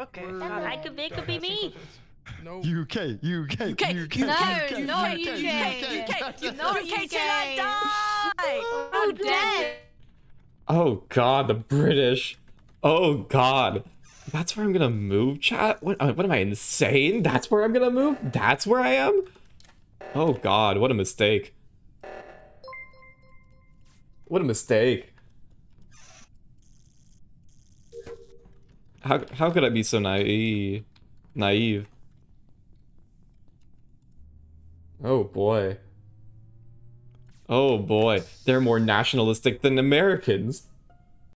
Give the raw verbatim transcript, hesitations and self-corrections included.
Okay. We're- I could be, it could be me. No. U K, U K, U K, U K, no, no U K, U K. U K, No U K U till I K. die. How dead? Oh god, the British. Oh god. That's where I'm gonna move, chat? What, uh, what am I, insane? That's where I'm gonna move? That's where I am? Oh god, what a mistake. What a mistake. How, how could I be so naive? Naive. Oh boy. Oh boy. They're more nationalistic than Americans.